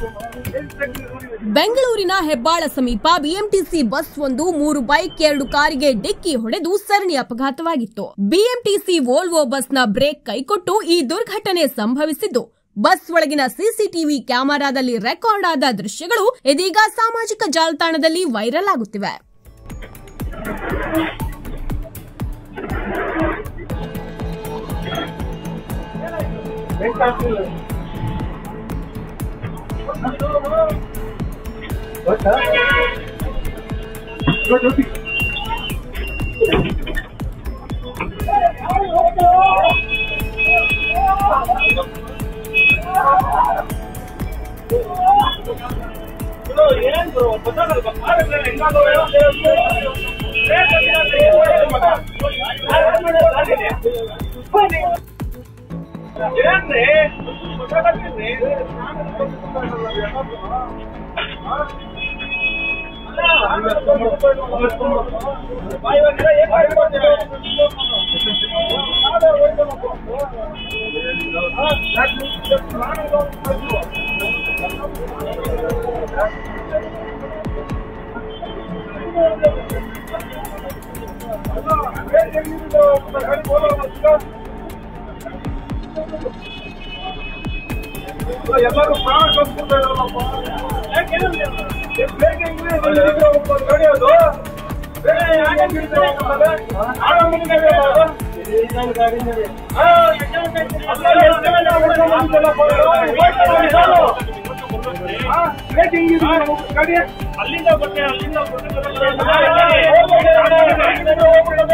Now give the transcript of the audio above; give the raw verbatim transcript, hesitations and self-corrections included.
ಬೆಂಗಳೂರಿನ ಹೆಬ್ಬಾಳ ಸಮೀಪ BMTC bus ಒಂದು ಮೂರು ಬೈಕ್ ಎರಡು ಕಾರಿಗೆ ಡಿಕ್ಕಿ ಹೊಡೆದು ಸರಣಿ ಅಪಘಾತವಾಗಿತ್ತು. ಬಿಎಂಟಿಸಿ ವೋಲ್ವೋ ಬಸ್ನ ಬ್ರೇಕ್ ಕೈಕೊಟ್ಟು ಈ ದುರ್ಘಟನೆ ಸಂಭವಿಸಿದ್ದು, ಬಸ್ ಒಳಗಿನ ಸಿಸಿಟಿವಿ ಕ್ಯಾಮೆರಾದಲ್ಲಿ ರೆಕಾರ್ಡ್ ಆದ ದೃಶ್ಯಗಳು ಇದೀಗ ಸಾಮಾಜಿಕ ಜಾಲತಾಣದಲ್ಲಿ ವೈರಲ್ ಆಗುತ್ತಿವೆ. ಎಲ್ಲರೂ ಪ್ರಾಣ ಕಳ್ಸ್ಕೊಳ್ತಾರಲ್ಲಪ್ಪ. ನಡೆಯೋದು ಅಲ್ಲಿಂದ ಬಟ್ಟೆ ಅಲ್ಲಿಂದ